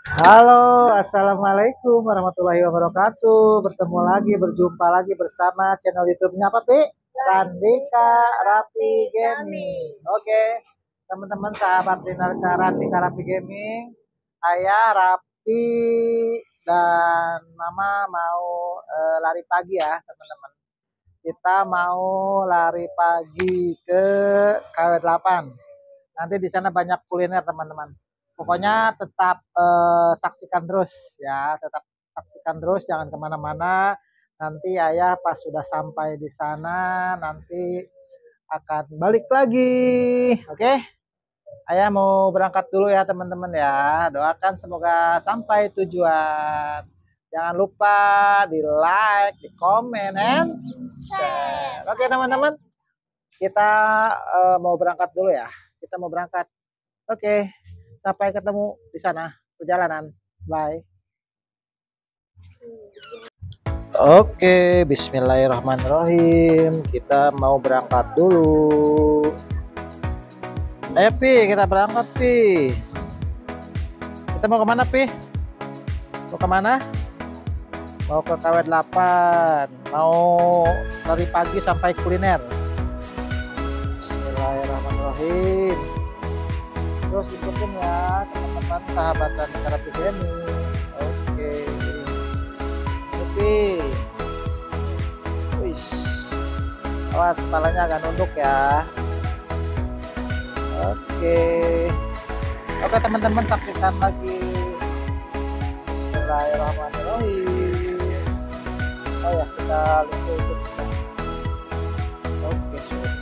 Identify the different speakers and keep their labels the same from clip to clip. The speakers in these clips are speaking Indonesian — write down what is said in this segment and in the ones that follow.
Speaker 1: Halo, assalamualaikum warahmatullahi wabarakatuh. Berjumpa lagi bersama channel YouTube-nya apa, Pi? Randika Rapi Gaming. Oke, teman-teman sahabat Randika Rapi Gaming, ayah Rapi dan Mama mau lari pagi ya, teman-teman. Kita mau lari pagi ke KW8. Nanti di sana banyak kuliner, teman-teman. Pokoknya tetap saksikan terus ya, tetap saksikan terus, jangan kemana-mana. Nanti ayah pas sudah sampai di sana, nanti akan balik lagi. Oke, ayah mau berangkat dulu ya teman-teman ya. Doakan semoga sampai tujuan. Jangan lupa di like, di komen, and share. Oke teman-teman, kita mau berangkat dulu ya. Kita mau berangkat. Oke, sampai ketemu di sana perjalanan. Bye. Oke, bismillahirrahmanirrahim. Kita mau berangkat dulu. Ayo, Pi, kita berangkat, Pi. Kita mau kemana, Pi? Mau kemana? Mau ke KW8. Mau lari pagi sampai kuliner. Bismillahirrahmanirrahim. Terus ikutin ya teman-teman sahabat dan Rapi Gaming. Oke. Oke. Wis. Awas kepalanya agak nunduk ya. Oke. Oke teman-teman, saksikan lagi. Bismillahirrahmanirrahim. Oh ya, kita lihat. Oke.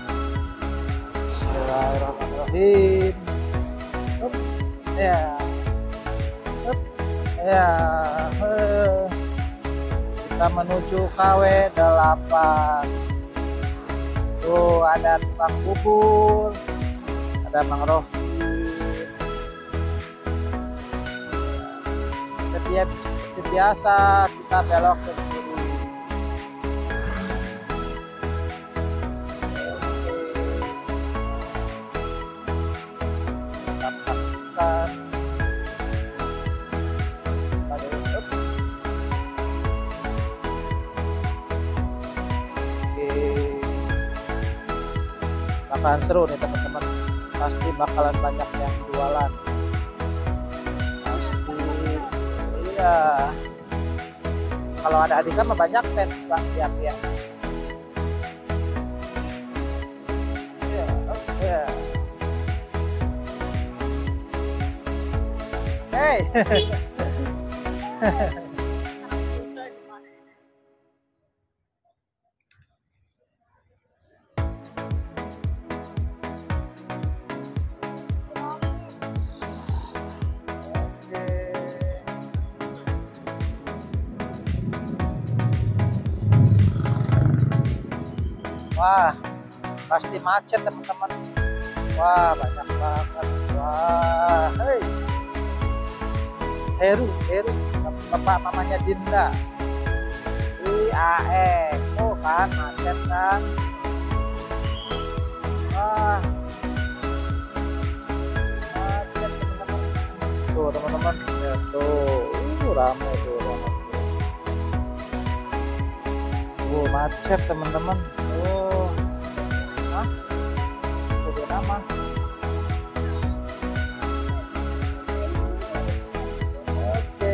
Speaker 1: Bismillahirrahmanirrahim. Ya, ya, kita menuju KW8. Tuh ada tukang bubur, ada Mang Rohim. Seperti biasa kita belok ke kiri. Kita saksikan. Bakalan seru nih teman-teman, pasti bakalan banyak yang jualan, pasti. Iya, kalau ada Adika mah banyak fans Pak, tiap ya. Iya, iya. Hey. Wah, pasti macet teman-teman. Wah, banyak banget. Wah, hei. Heru, bapak mamanya Dinda. IAE, oh kan macet kan. Wah, macet teman-teman. Tuh teman-teman, ya, tuh, ramai tuh. Macet teman-teman. Oh, hah? Udah nama. Oke.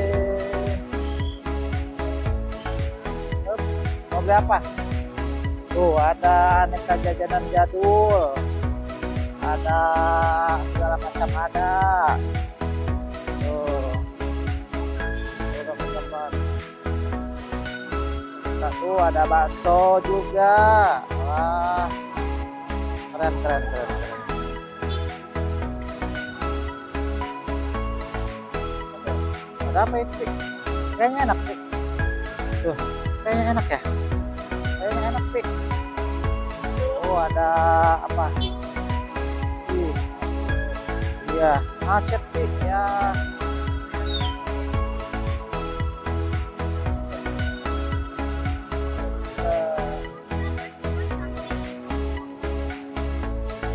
Speaker 1: Mau beli apa? Tuh ada aneka jajanan jadul. Ada segala macam ada. Tuh. Teman-teman. Tuh ada bakso juga. Wah, keren. Ada apa itu? Kayaknya enak sih. Tuh, kayaknya enak ya. Kayaknya enak sih. Oh, ada apa? Iya, macet sih ya.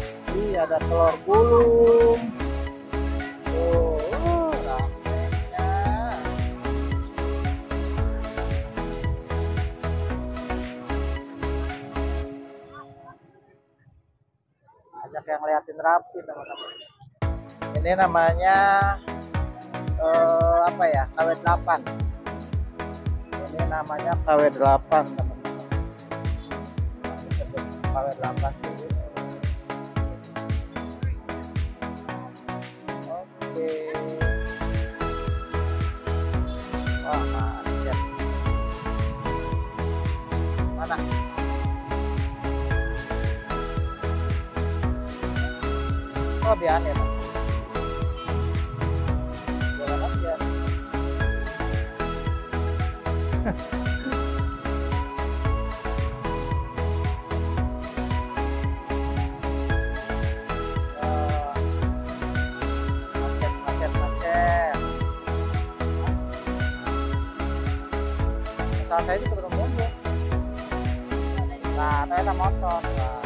Speaker 1: Ada telur gulung. Tuh, ramenya. Ajak yang liatin rapi teman-teman. Ini namanya apa ya, KW8. Ini namanya KW8 teman-teman. Disebut KW8 dulu. Oke. Wah, macet. Mana? Oh, biar ya. Jalan aja. Macet. Saat saya itu ketemu mobil. Nah, saya ada motor.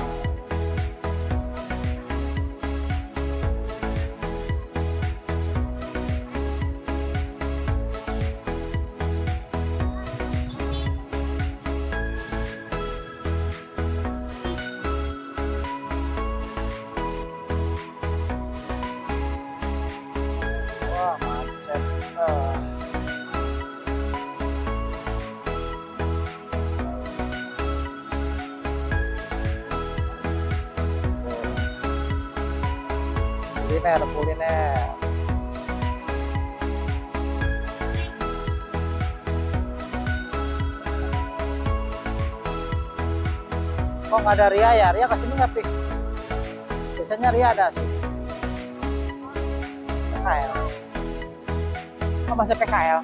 Speaker 1: Wah, macet. Kuliner. Kok nggak ada Ria ya? Ria kesini nggak, Pi? Biasanya Ria ada sih. PKL. Oh, masih PKL.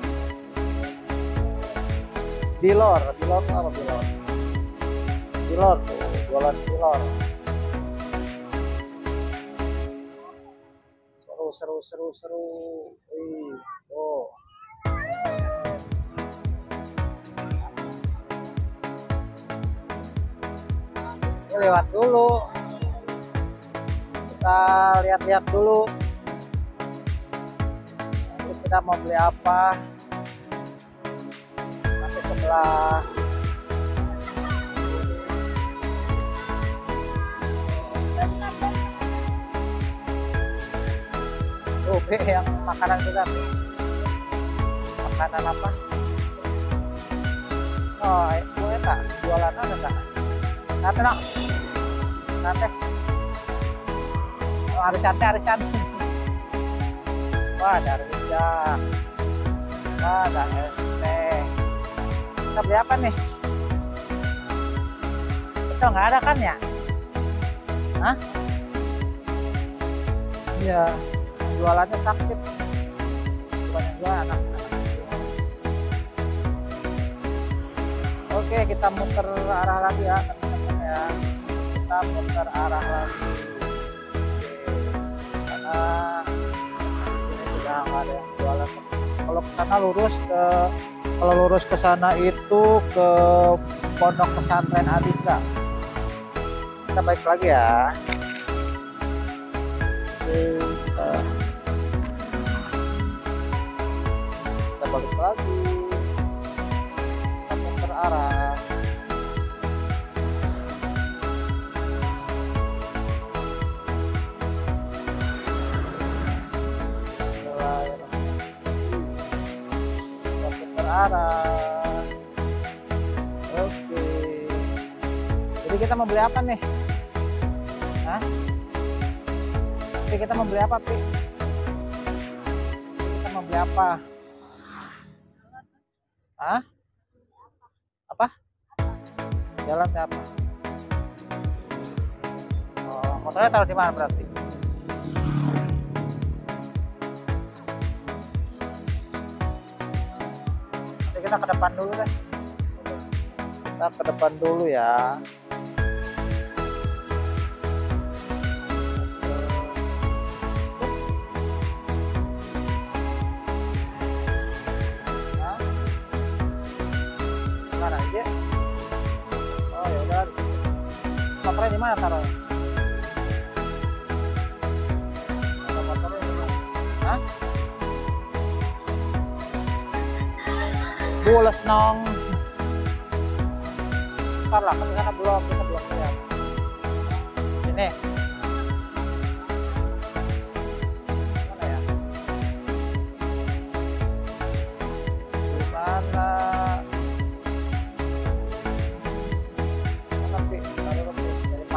Speaker 1: Bilor tuh apa Bilor? Bilor tuh, jualan Bilor. Seru. Wih, tuh. Ini lewat dulu. Kita lihat-lihat dulu. Nanti kita mau beli apa? Nanti sebelah yang makanan kita tuh. Makanan apa? Oh, itu tak jualan ada tak? Nanti nak. Nanti. Oh, arisan. Wah, ada rujak. Wah, ada es teh. Kita beli apa nih? Pecel nggak ada kan ya? Hah? Iya. Jualannya sakit, bukan yang jualan anak-anak. Oke, kita muter arah lagi ya teman-teman ya. Kita muter arah lagi. Oke. Karena di sini sudah nggak ada yang jualan. Kalau ke sana lurus ke sana itu ke Pondok Pesantren Adika. Kita balik lagi ya. Oke, kita balik lagi, kita muter arah. Kita muter arah. Oke, jadi kita mau beli apa nih? Hah? Oke, kita mau beli apa, Pi? Kita mau beli apa? Hah? Apa? Jalan apa? Oh, motornya taruh di mana berarti? Nanti kita ke depan dulu deh. Kita ke depan dulu ya. Aja. Oh ya udah, motornya di mana taruhnya? Motornya di mana? Hah? Bules nong. Ntar lah, kan karena kita belum lihat. Ini.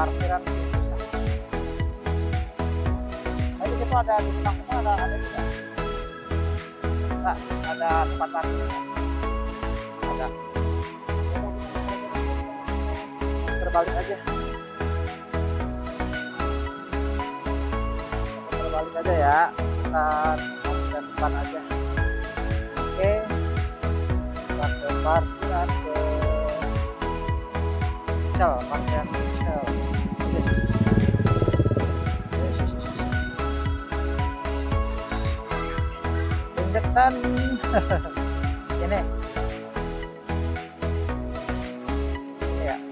Speaker 1: parkiran susah. Tadi itu ada di belakangnya ada juga. Enggak, ada tempat parkir. Ada. Terbalik aja. Terbalik aja ya. Kita parkiran depan aja. Oke. Kita ke parkiran ke Shell, parkiran Shell. Deketan. Ini. Ini ya.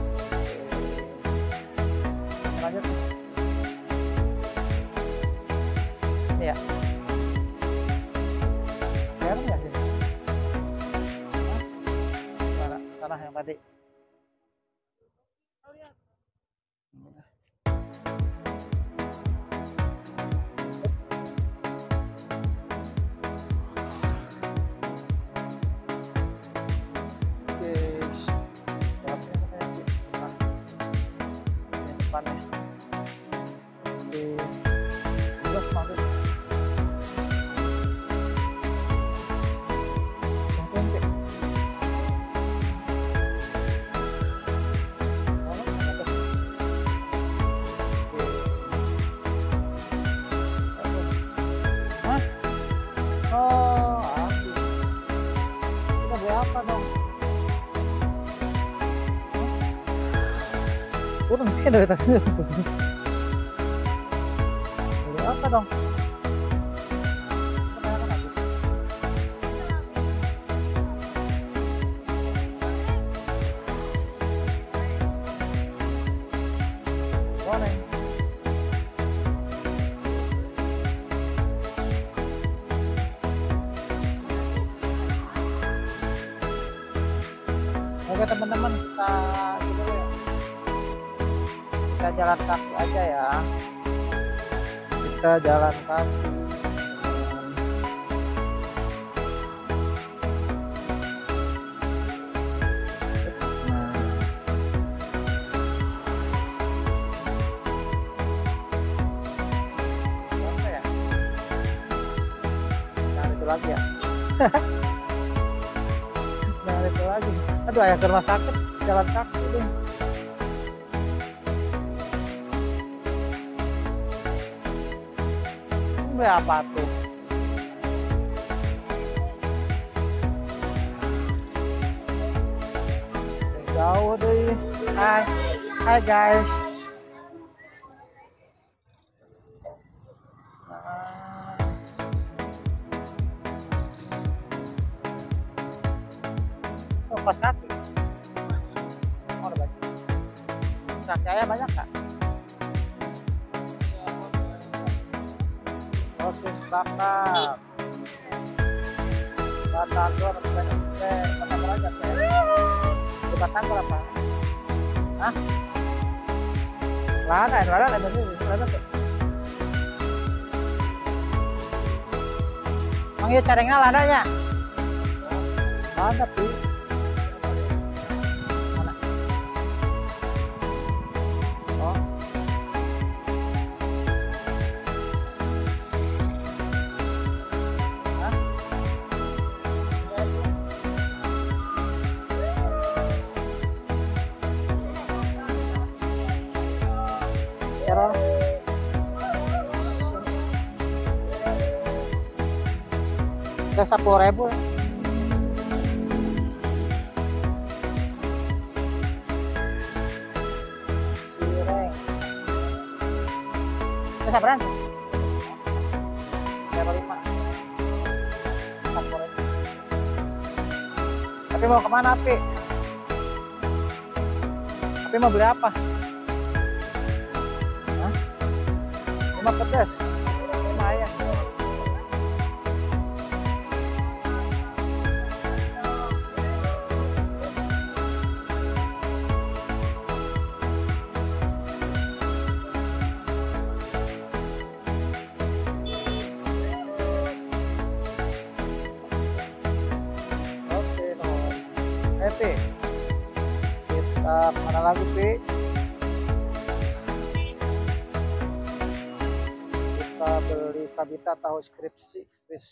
Speaker 1: Lanjut. Ini ya. Biar nggak sih? Mana? Tanah yang tadi. Depannya. Oke. Terus masuk. Apa dong? Kurang dari tadi. Beli apa dong? Kenapa habis? Goreng. Oke teman-teman, kita gitu ya. Kita jalan kaki aja ya. Kita jalan kaki. Nah. Apa ya? Jangan itu lagi ya. Jangan itu lagi. Aduh, ayah ke rumah sakit jalan kaki deh. Ini apa tuh? Jauh deh. Hai, hai guys. Pas kaki. Oh, ada banyak. Kaki ayam banyak kak? Sosis bakar. Batagor, kata aja teh. Batagor apa? Hah? Lada ini, lada tuh. Manggil carengnya ladanya. Ada tuh. Udah 10.000 ya. Cireng. Udah sabaran? Siapa 5? 10.000. Tapi mau kemana Pi? Tapi mau beli apa? Hah? 5 pedas. 5 ayam. Pi, kita kemana lagi Pi? beli Kabita tahu crispy.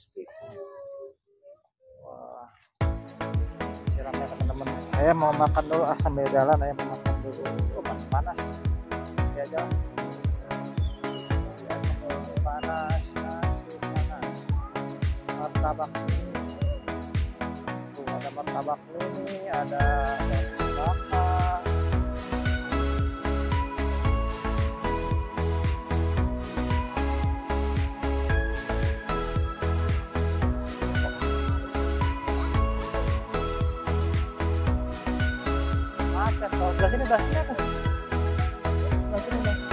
Speaker 1: Wah, siramnya teman-teman. Saya mau makan dulu sambil jalan. Saya mau makan dulu. Oh, masih panas. Ya jalan. Panas, nasi panas. Martabak ini. Tuh ada martabak ini, ada bakar. Belah sini apa? Belah sini bang.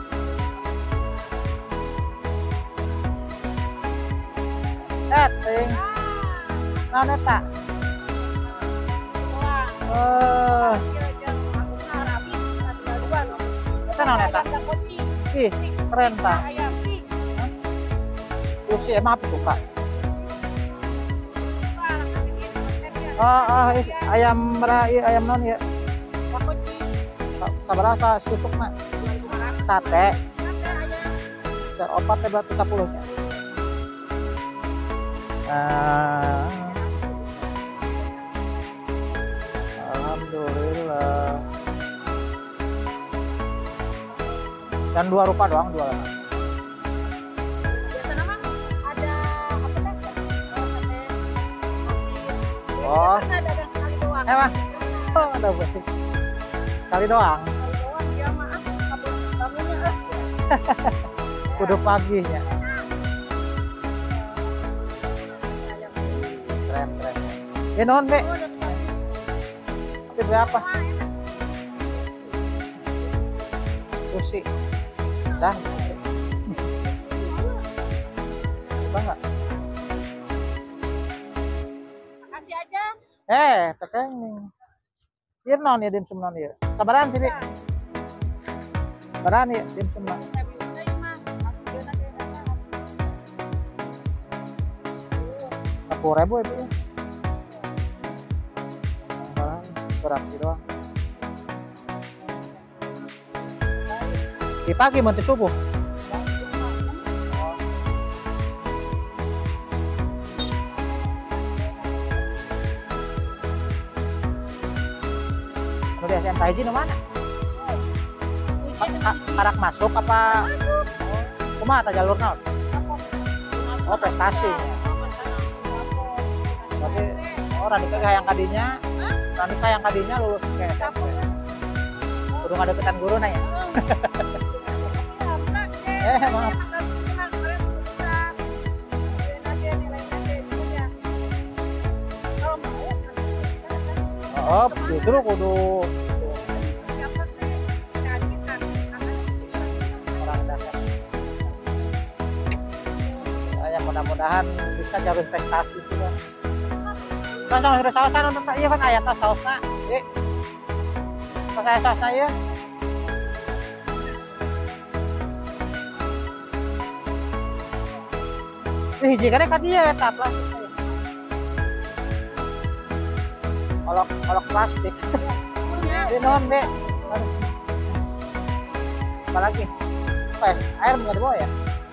Speaker 1: Ting. Nah, neta. Kita nah neta. Ih, keren tak? Usi emang apa tuh kak? Ayam merah, ayam non ya. Sabarasa susuk nak sate opat berarti 10 nya. Alhamdulillah. Dan 2 rupa doang jualan.
Speaker 2: Ada apa teh?
Speaker 1: Oh.
Speaker 2: Emang?
Speaker 1: Oh, ada berarti. Kali doang.
Speaker 2: Ya maaf, tamunya
Speaker 1: Kudu paginya. Keren. Non, Be. Tapi berapa? Sushi. Dah. Enggak.
Speaker 2: Makasih aja.
Speaker 1: Tekeng. Iya non ya dimsum non ya. Sabaran sih, Bi. Sabaran ya dimsum non. 10.000 ya, Bu. Sabaran berapa doang. Di pagi nanti subuh. Di SMK Haji di mana? Karak masuk apa? Kumaha ta jalur naon? Oh, prestasi. Berarti Radika yang kadinya lulus ke SMP. Kudu ngadeketan guru na ya. Maaf. Oh, justru kudu orang dasar. Ya mudah-mudahan bisa jalur prestasi sudah. Kan sudah sausan nonton iya kan aya tos sausna. Pas saya sausna ya. Hiji kana ka dieu eta plastik. Olok plastik. Ini non, Be. Harus. Apa lagi? Air nggak dibawa ya?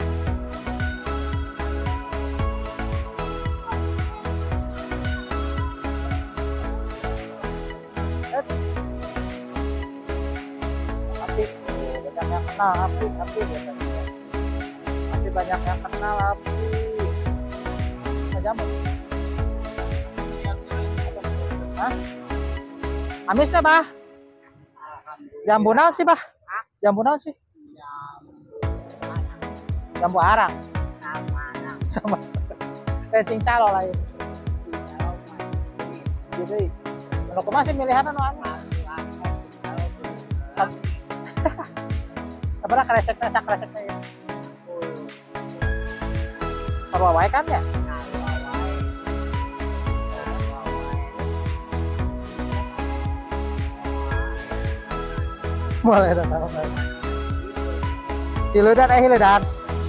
Speaker 1: Api, banyak yang kenal api biasanya. Api banyak yang kenal api. Jamu. Hah? Amis teh, Bah? Jambu naon sih, Bah? Jambu naon sih? Jambu arang. Sama. Cing calo lain. Jadi, anu kumaha sih milihan anu amis? Sabaraha kresekna sak kresekna ya? Sarua wae kan ya? Boleh dan hiludan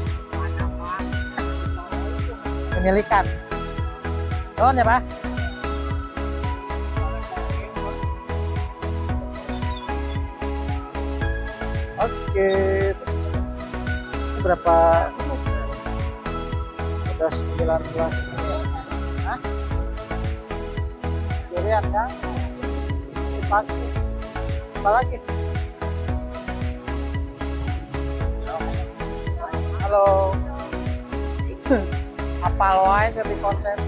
Speaker 1: penyelikan ya Pak. Oke, berapa Udah 19 menit. Hah? Durian kan? Pagi. Apa lagi? Halo. Apa lo aja di konten?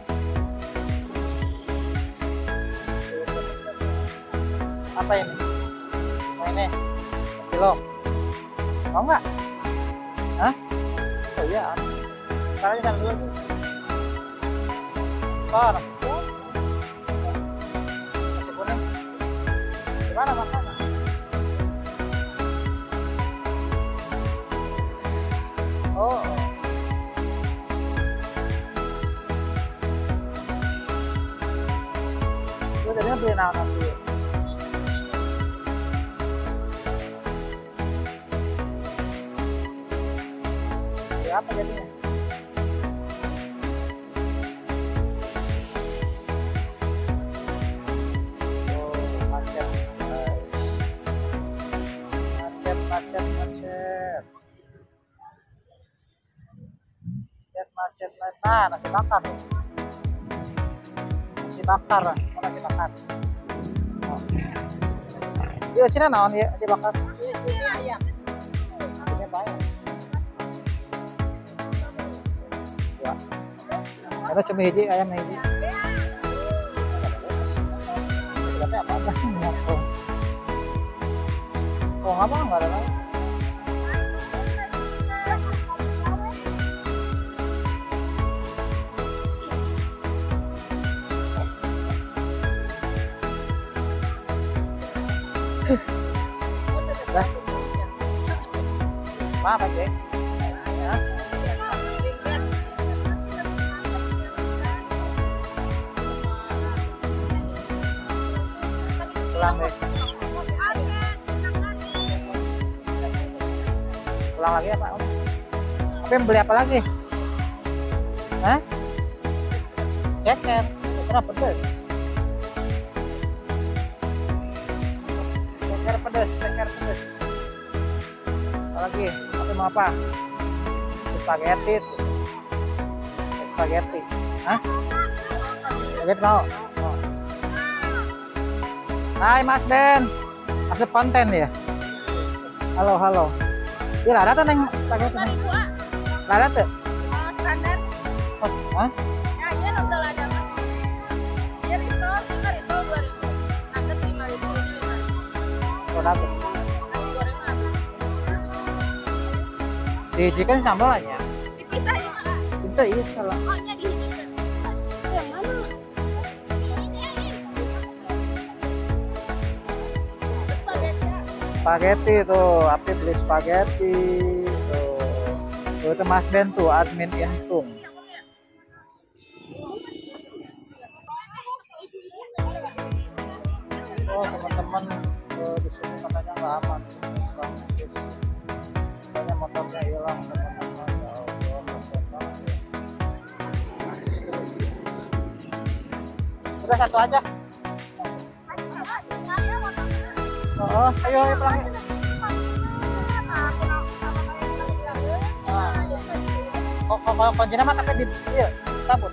Speaker 1: Apa ini? Oh ini. Belum. Mau nggak? Hah? Oh iya. Sekarang jangan dulu. Kor. Masih kuning. Gimana makannya? Oh. Gue jadinya beli nanti. Apa jadinya? Oh, macet. Nah, nasi bakar tuh. Nasi bakar, nasi bakar. Oh. Iya, sini naon ya nasi bakar?
Speaker 2: Ini ayam.
Speaker 1: Ini banyak. Ya. Ada cumi hiji, ayam hiji. Katanya apa? Oh, apa enggak ada lagi? Dah. Apa sih? Ya. Pulang deh. Pulang lagi apa? Apa yang beli apa lagi? Hah? Ceker. Ceker pedas. Ceker pedas. Apa lagi? Apa mau apa? Spaghetti. Spaghetti. Hah? Spaghetti mau? Oh. Hai Mas Ben. Masuk konten ya? Halo, halo. Iya, ada tuh neng spaghetti.
Speaker 2: 5.000, ah.
Speaker 1: Ada tuh?
Speaker 2: Standar.
Speaker 1: Oh, hah?
Speaker 2: Ya, iya nonton ada, Mas. Dia risol 5.000, 2.000. Nugget 5.000, ini 5.000.
Speaker 1: Oh, ada.
Speaker 2: Nasi goreng apa?
Speaker 1: Dihijikan sambal aja.
Speaker 2: Dipisah ya, Kak?
Speaker 1: Itu iya salah.
Speaker 2: Oh, nya dihijikan. Yang mana? Spaghetti, ah.
Speaker 1: Spaghetti tuh, Api beli spaghetti tuh. Tuh itu Mas Ben tuh, admin Intung. Oh teman-teman, di sini katanya nggak aman. Katanya motornya hilang teman-teman. Ya Allah, kasihan banget ya. Udah satu aja. Oh, ayo pulang yuk. Kok kuncinya mah tapi di iya, cabut.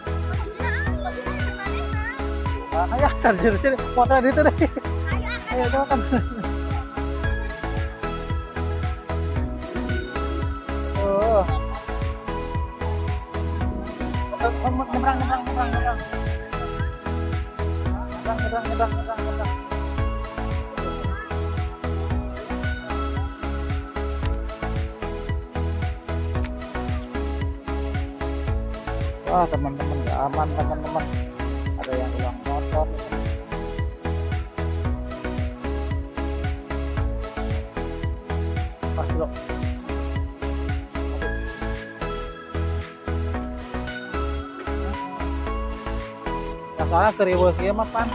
Speaker 1: Ayo sini motor itu deh. Ayo coba kan. Oh. Nyebrang. Wah teman-teman nggak aman teman-teman, ada yang hilang motor. Pas dulu. Nah, soalnya keriweuh ieu mah pan.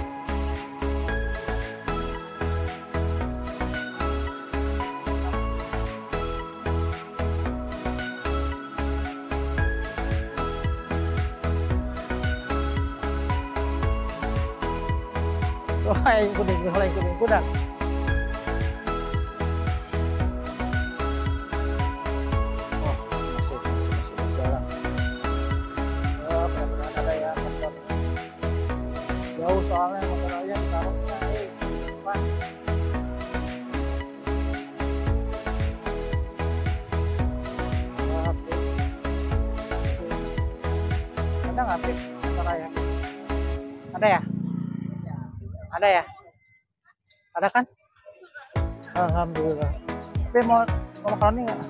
Speaker 1: Wah, kuning kudang. Oh, masih berjalan. nggak sih motor raya? Ada ya? Ada ya? Ada kan? Alhamdulillah. Tapi mau makaroni nggak?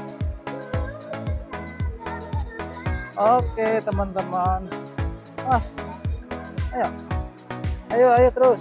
Speaker 1: Oke teman-teman. Mas, ayo, ayo terus.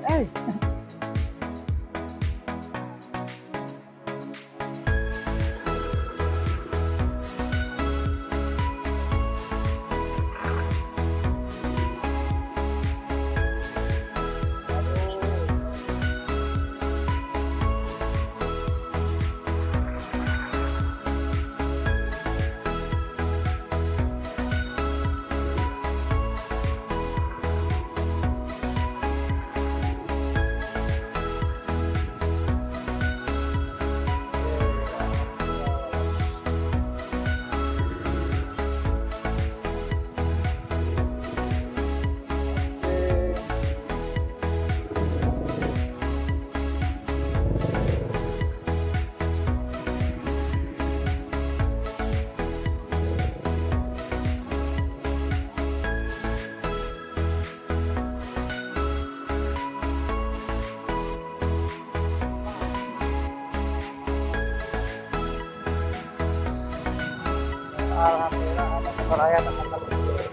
Speaker 1: Alhamdulillah ada motor raya teman-teman.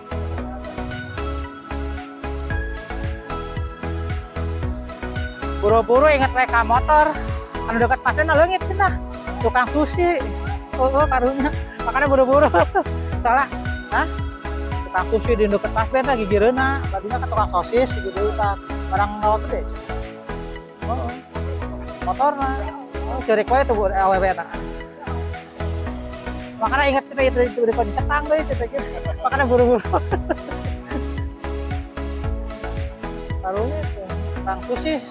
Speaker 1: Buru-buru inget WK motor anu dekat pasien leungit cenah tukang sushi. Karunya makanya buru-buru salah tukang sushi di dekat pasien lagi gireuna tadinya ke tukang sosis gitu barang nawa gede motorna ceurik wae tuh AWB na. Makanya ingat kita itu di kondisi setang deh gitu. Makanya buru-buru. Karunya tukang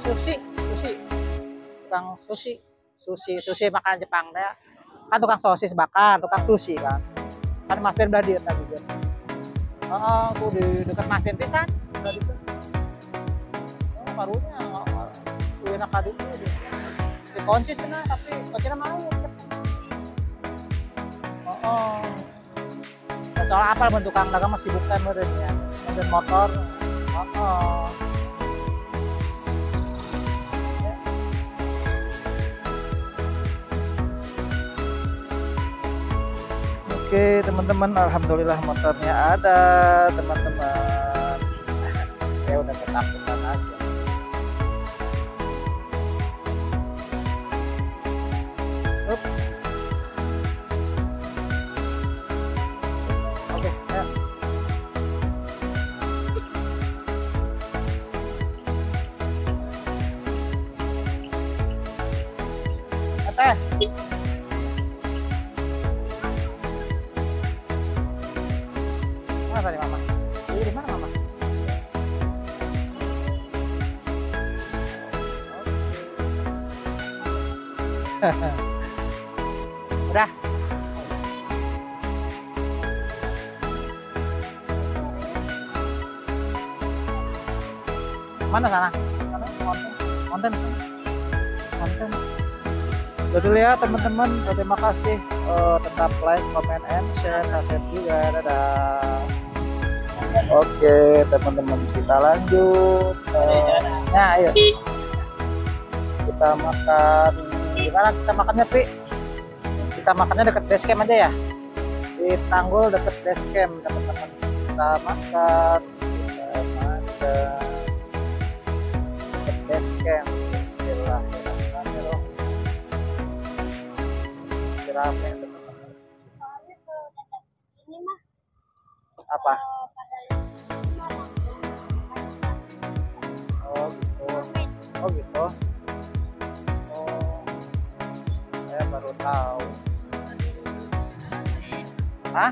Speaker 1: sushi makan Jepang teh. Kan tukang sosis bakar, tukang sushi kan. Kan Mas Ben udah di tadi dia. Tuh di dekat Mas Ben pisan udah di. Karunya tuh enak kadu tuh. Di kunci cenah tapi kuncinya mau. Soalnya apa bentuk kang dagang masih bukan meren ya, dan motor. Oke teman-teman, alhamdulillah motornya ada teman-teman. Ya udah ketakutan aja. Mana tadi mama? Di mana mama? Udah. Mana sana? Konten. Udah dulu ya teman-teman. Terima kasih. Tetap like, comment, and share, subscribe juga. Dadah. Oke teman-teman, kita lanjut. Nah, ayo kita makan. Gimana kita makannya, Pi? Kita makannya deket base camp aja ya. Di Tanggul deket base camp teman-teman. Kita makan. Deket base camp. Bismillahirrahmanirrahim. Rame teman-teman. Apa? Oh gitu. Saya baru tahu. Hah?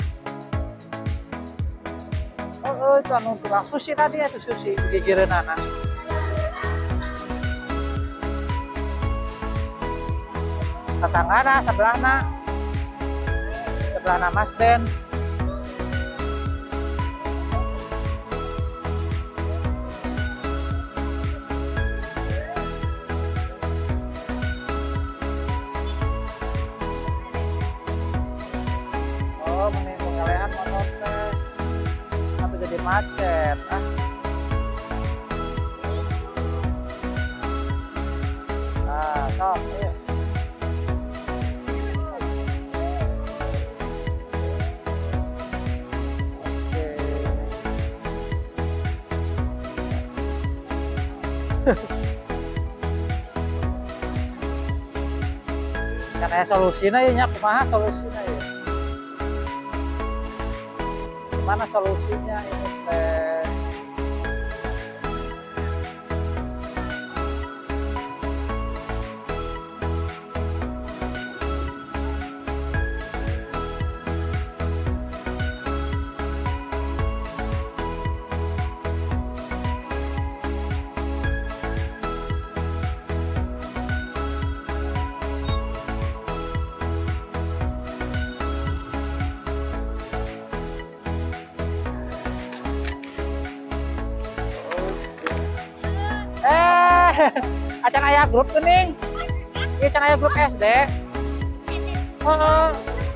Speaker 1: Itu anu tukang sushi tadi ya, tuh sushi gigireun anak. Tetanggana sebelahna Mas Ben. macet. Nah, sok, ayo. Kan aya solusina ya nya, kumaha solusina ya? Gimana solusinya ini teh? Acan aya grup geuning. Ieu can aya grup SD. Heeh.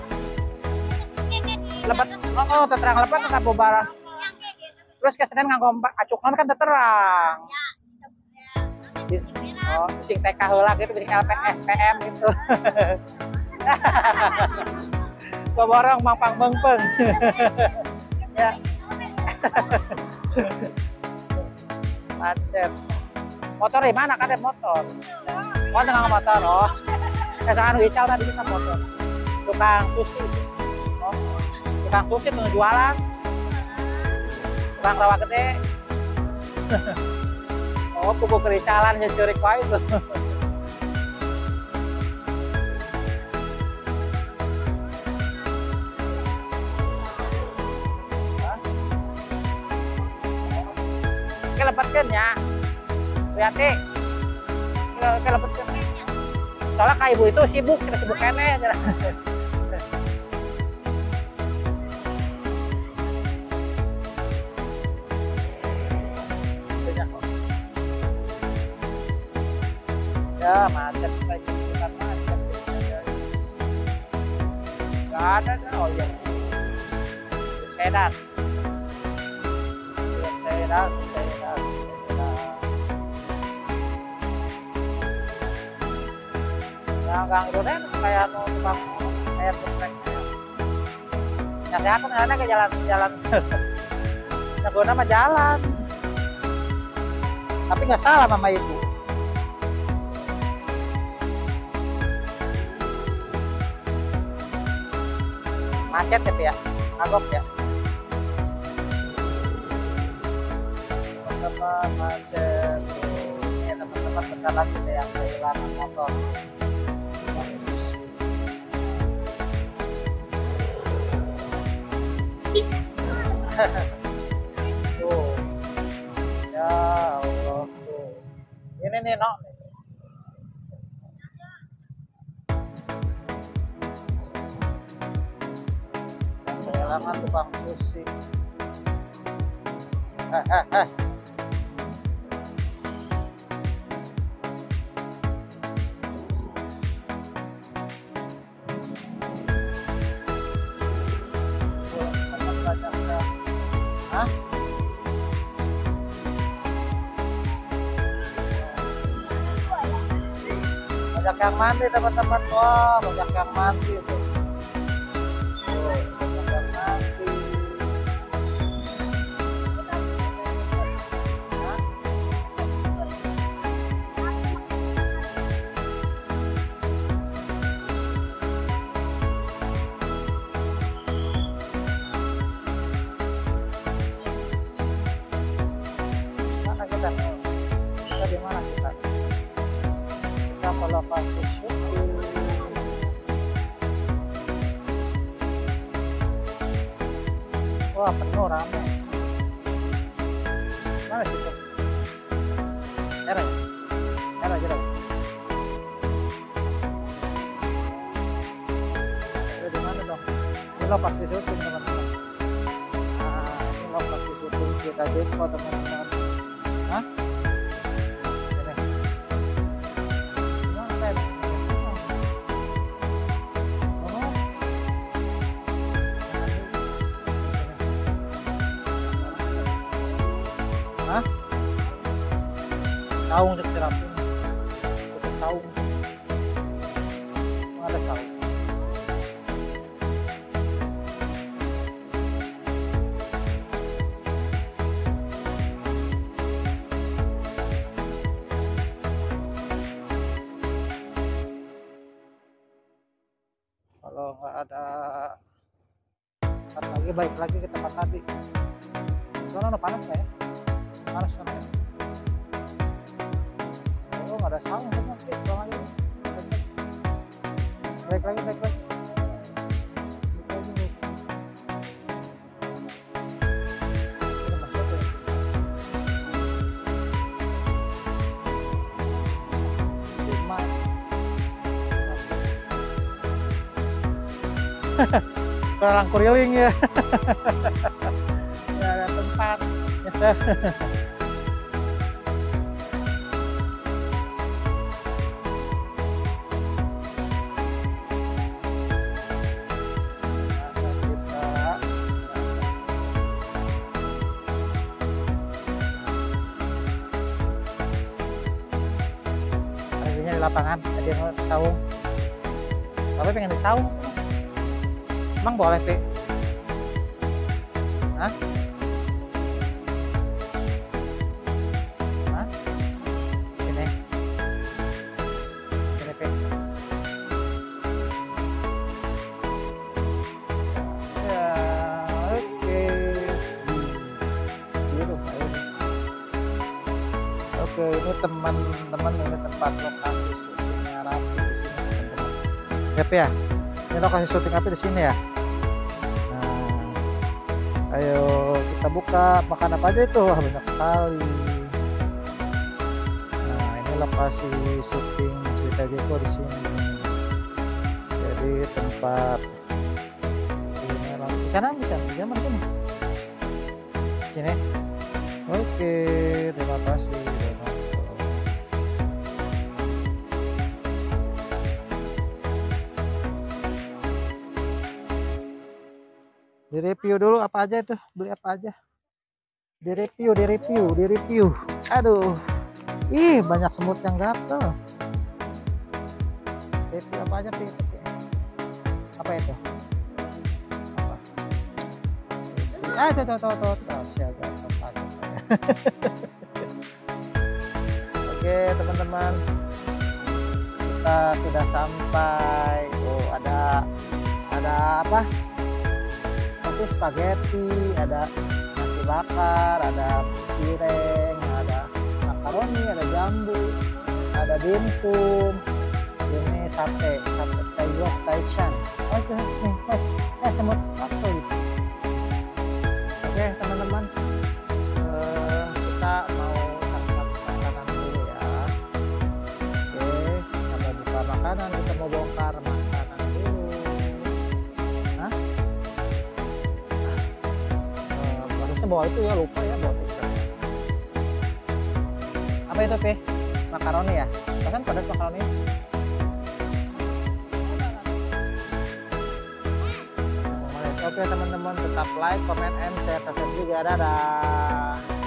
Speaker 1: Lebat, terang lebat tetap bobaran. Terus ke Senen nganggo acukna kan terang. Oh, sing TK heula gitu jadi LPS PM gitu. Boborong mangpang mengpeng. Ya. Macet. Motor di mana? Kan ada motor. Oh, dengan motor. Oh. Sekarang Ical tadi kita motor. Tukang sushi. Oh. Tukang sushi tuh jualan. Tukang rawa gede. Oh, kubu kericalan nyurik wae itu. Oke, lepatkan ya. Hati, kalau betul. Soalnya kak ibu itu sibuk, kita sibuk kene. Ya macet lagi, bukan macet guys. Gak ada dah, oh iya. Sedan. Sedan. Gang itu deh kayak nu tukang kayak truk. Ya saya kan karena ke jalan. Ya gua nama jalan. Tapi nggak salah mama ibu. Macet ya, agok ya. Teman-teman macet. Ini teman-teman bentar lagi deh yang kehilangan motor. Tuh. Ya Allah tuh. Ini nih no. Kehilangan tukang sushi. Banyak yang mandi teman-teman. Wah, banyak yang mandi tuh. Banyak yang mandi. Mana kita? Kita di mana kita? Kita ke lokasi syuting. Wah, penuh rame. Mana situ? Era ya? Era aja dong. Di mana dong? Ini lokasi syuting teman-teman. Nah, ini lokasi syuting kita jumpa teman-teman. Hah? Ini. Mana kan? Saung cek terapi. Itu saung. Ada saung. Kalau nggak ada tempat lagi, baik lagi ke tempat tadi. Soalnya panas nggak ya? Panas kan ya? Oh, nggak ada saung sama sih, pulang aja. Baik lagi, baik lagi. Udah masuk ya. Lima. Kurang kuriling ya. Ya ada tempat. Ya, akhirnya di lapangan ada yang saung. Tapi pengen di saung. Emang boleh, Pi? Hah? Hah? Sini. Sini, Pi. Ya, oke. Biru, ayo. Oke, ini teman-teman, ini tempat lokasi syutingnya Raffi di sini, teman-teman. Ya, Pi ya? Ini lokasi syuting Raffi di sini ya. Ayo kita buka, makan apa aja itu? Wah, banyak sekali. Nah, ini lokasi syuting Cerita Jeko di sini. Jadi tempat ini di sana bisa jangan di sini. Sini. Oke, terima kasih. Di review dulu apa aja itu, beli apa aja, di review. Aduh, ih banyak semut yang gatel. Review apa aja, apa itu, apa tuh siapa tempat. Oke teman-teman, kita sudah sampai. Oh, ada apa, spaghetti, ada nasi bakar, ada cireng, ada makaroni, ada jambu, ada dimsum, ini sate Taiyok Taichan. Oh itu nih, semut apa gitu. Oke teman-teman, kita mau santap makanan dulu ya. Oke, kita mau buka makanan, kita mau bongkar makanan dulu. Hah? Bawa itu ya, lupa ya bawa itu. Apa itu, Pi? Makaroni ya? Kan pedas makaroni. Oke teman-teman, tetap like, comment, and share, subscribe juga. Dadah.